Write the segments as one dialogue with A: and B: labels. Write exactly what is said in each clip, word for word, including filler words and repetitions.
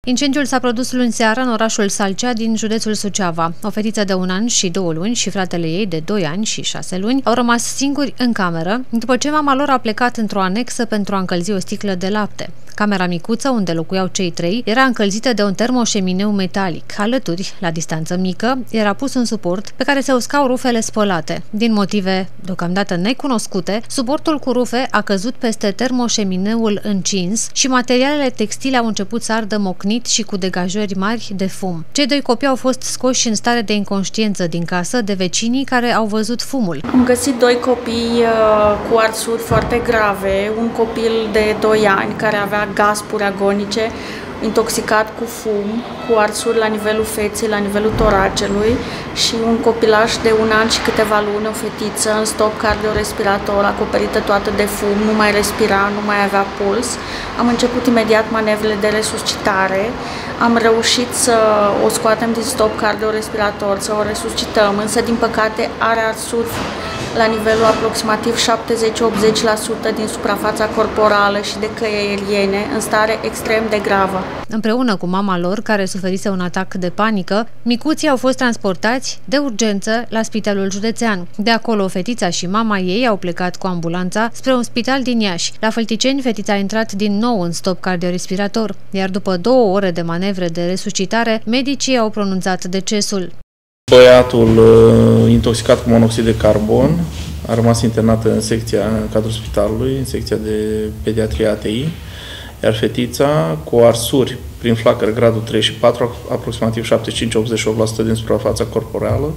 A: Incendiul s-a produs luni seara în orașul Salcea din județul Suceava. O fetiță de un an și două luni și fratele ei de doi ani și șase luni au rămas singuri în cameră după ce mama lor a plecat într-o anexă pentru a încălzi o sticlă de lapte. Camera micuță, unde locuiau cei trei, era încălzită de un termoșemineu metalic. Alături, la distanță mică, era pus un suport pe care se uscau rufele spălate. Din motive deocamdată necunoscute, suportul cu rufe a căzut peste termoșemineul încins și materialele textile au început să ardă mocnit și cu degajări mari de fum. Cei doi copii au fost scoși în stare de inconștiență din casă de vecinii care au văzut fumul.
B: Am găsit doi copii uh, cu arsuri foarte grave, un copil de doi ani care avea gaspuri agonice, intoxicat cu fum, cu arsuri la nivelul feței, la nivelul toracelui și un copilaș de un an și câteva luni, o fetiță în stop cardiorespirator, acoperită toată de fum, nu mai respira, nu mai avea puls. Am început imediat manevrele de resuscitare, am reușit să o scoatem din stop cardiorespirator, să o resuscităm, însă din păcate are arsuri la nivelul aproximativ șaptezeci la optzeci la sută din suprafața corporală și de căi aeriene, în stare extrem de gravă.
A: Împreună cu mama lor, care suferise un atac de panică, micuții au fost transportați de urgență la spitalul județean. De acolo, fetița și mama ei au plecat cu ambulanța spre un spital din Iași. La Fălticeni, fetița a intrat din nou în stop cardiorespirator, iar după două ore de manevre de resuscitare, medicii au pronunțat decesul.
C: Băiatul uh, intoxicat cu monoxid de carbon a rămas internat în secția, în cadrul spitalului, în secția de pediatrie A T I, iar fetița cu arsuri prin flacări gradul trei și patru, aproximativ șaptezeci și cinci la optzeci și opt la sută din suprafața corporală,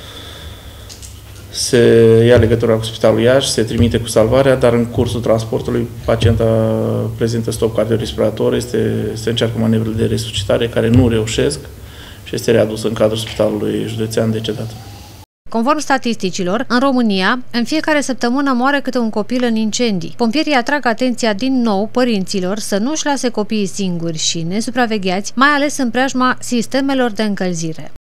C: se ia legătura cu spitalul Iași, se trimite cu salvarea, dar în cursul transportului pacienta prezintă stop cardiorespirator, este, se încearcă manevrele de resuscitare care nu reușesc și este readus în cadrul spitalului județean decedat.
A: Conform statisticilor, în România, în fiecare săptămână moare câte un copil în incendii. Pompierii atrag atenția din nou părinților să nu-și lase copiii singuri și nesupravegheați, mai ales în preajma sistemelor de încălzire.